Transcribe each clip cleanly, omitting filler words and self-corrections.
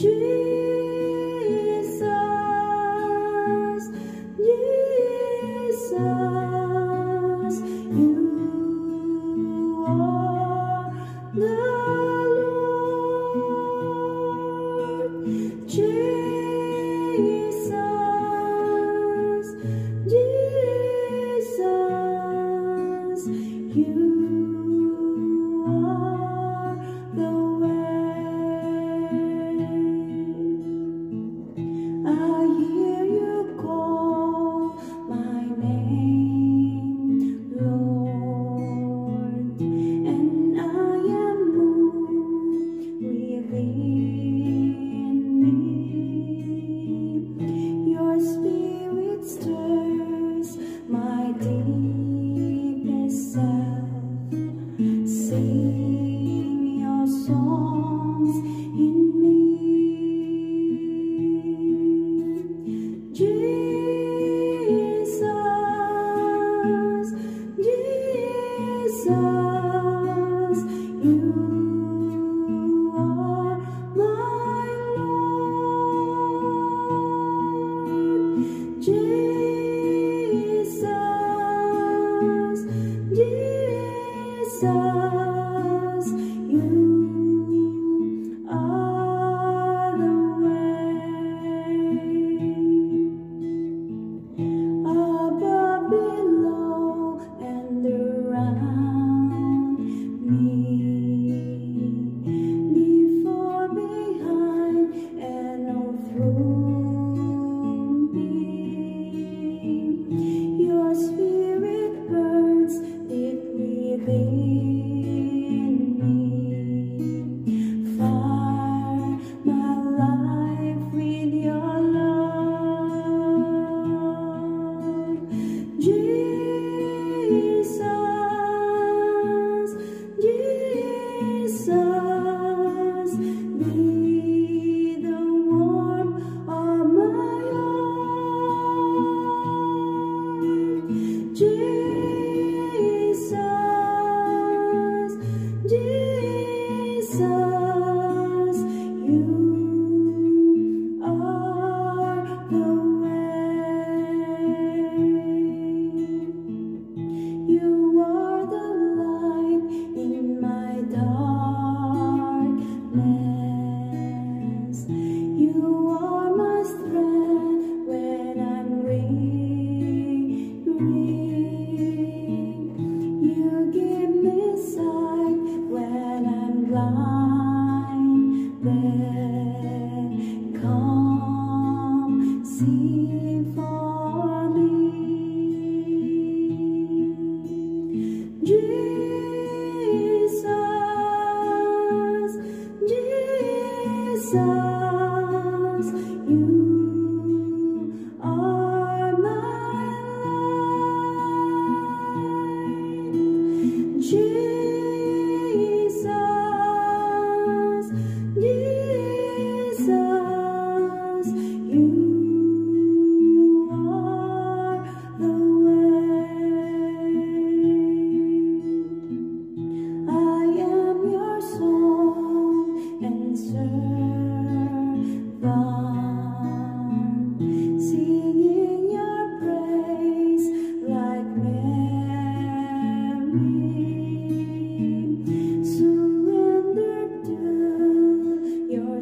Jesus, Jesus, you are the Lord. Jesus, Jesus, you are the way. I hear you call my name, Lord, and I am moved within me. Your spirit stirs my deepest self. Sing your songs in me. Jesus, Jesus, you are my Lord. Jesus, Jesus, you are the way. Above, below, and around me, before, behind, and all through me. Your spirit burns deep within me. Fire my life with your love. Jesus, Jesus, be the warmth of my heart. Jesus, Jesus, you are the way. You are the light in my darkness. You are my strength when I'm weary. You give me sight when I'm blinded. Come, see for me. Jesus, Jesus, you are my light. Jesus, Jesus, you are the way. I am your song and servant, singing your praise like Mary. Surrender to your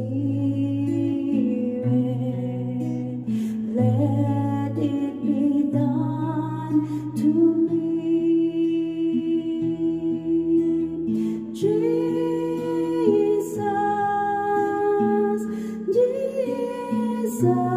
spirit. Let it be done to me. Jesus, Jesus.